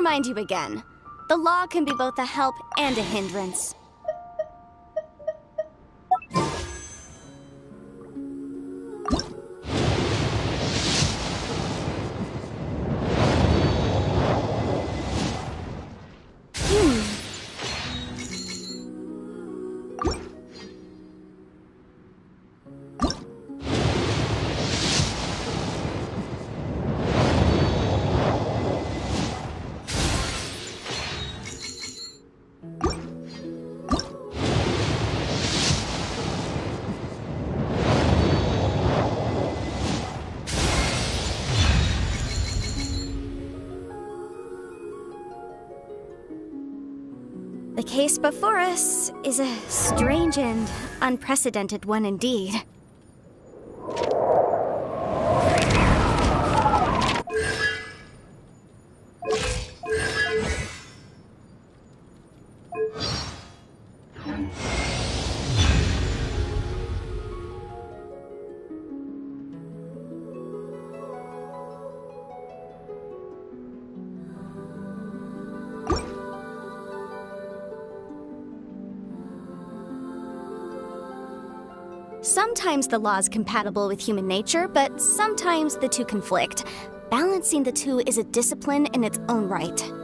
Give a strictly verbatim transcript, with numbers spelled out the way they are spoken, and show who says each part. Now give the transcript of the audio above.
Speaker 1: remind you again. The law can be both a help and a hindrance. The case before us is a strange and unprecedented one indeed. Sometimes the law is compatible with human nature, but sometimes the two conflict. Balancing the two is a discipline in its own right.